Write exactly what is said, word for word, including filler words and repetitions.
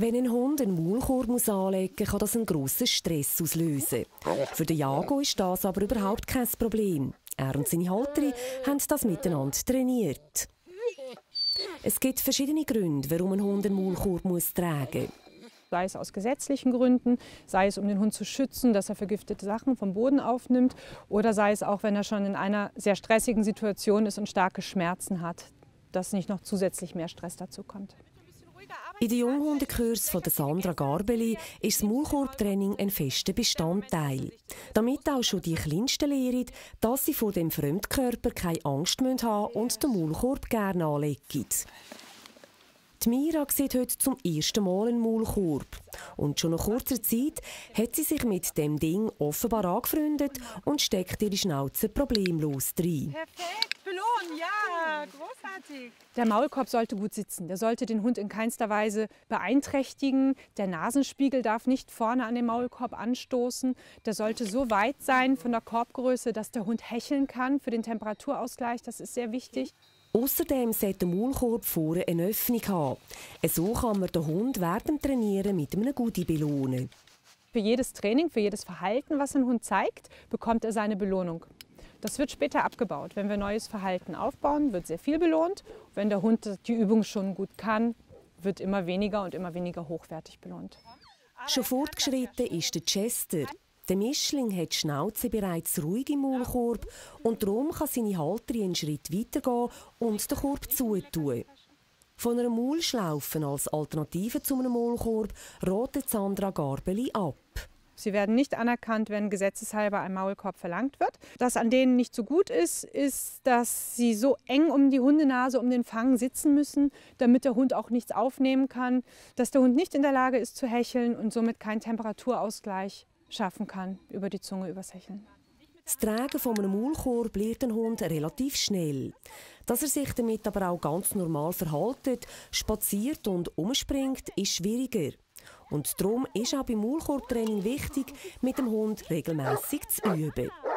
Wenn ein Hund einen Maulkorb muss anlegen muss, kann das einen grossen Stress auslösen. Für den Jago ist das aber überhaupt kein Problem. Er und seine Halterin haben das miteinander trainiert. Es gibt verschiedene Gründe, warum ein Hund einen Maulkorb muss tragen muss. Sei es aus gesetzlichen Gründen, sei es um den Hund zu schützen, dass er vergiftete Sachen vom Boden aufnimmt, oder sei es auch, wenn er schon in einer sehr stressigen Situation ist und starke Schmerzen hat, dass nicht noch zusätzlich mehr Stress dazu kommt. In den Junghundekurs von Sandra Garbeli ist das Maulkorbtraining ein fester Bestandteil. Damit auch schon die Kleinsten lernen, dass sie vor dem Fremdkörper keine Angst haben müssen und den Maulkorb gerne anlegen. Die Mira sieht heute zum ersten Mal einen Maulkorb. Und schon nach kurzer Zeit hat sie sich mit dem Ding offenbar angefreundet und steckt ihre Schnauze problemlos rein. Perfekt, belohnen, ja, großartig. Der Maulkorb sollte gut sitzen. Der sollte den Hund in keinster Weise beeinträchtigen. Der Nasenspiegel darf nicht vorne an den Maulkorb anstoßen. Der sollte so weit sein von der Korbgröße, dass der Hund hecheln kann für den Temperaturausgleich. Das ist sehr wichtig. Außerdem sollte der Maulkorb vorne eine Öffnung haben. So kann man den Hund während dem Trainieren mit einem Goodie belohnen. Für jedes Training, für jedes Verhalten, was ein Hund zeigt, bekommt er seine Belohnung. Das wird später abgebaut. Wenn wir neues Verhalten aufbauen, wird sehr viel belohnt. Wenn der Hund die Übung schon gut kann, wird immer weniger und immer weniger hochwertig belohnt. Schon fortgeschritten ist der Chester. Der Mischling hat die Schnauze bereits ruhig im Maulkorb und darum kann seine Halterin einen Schritt weitergehen und den Korb zutun. Von einer Maulschlaufe als Alternative zu einem Maulkorb ratet Sandra Garbeli ab. Sie werden nicht anerkannt, wenn gesetzeshalber ein Maulkorb verlangt wird. Das an denen nicht so gut ist, ist, dass sie so eng um die Hundenase, um den Fang sitzen müssen, damit der Hund auch nichts aufnehmen kann, dass der Hund nicht in der Lage ist zu hecheln und somit keinen Temperaturausgleich schaffen kann über die Zunge, übers Hecheln. Das Tragen von einem Maulkorb lernt ein Hund relativ schnell. Dass er sich damit aber auch ganz normal verhält, spaziert und umspringt, ist schwieriger. Und darum ist auch beim Maulkorbtraining wichtig, mit dem Hund regelmäßig zu üben.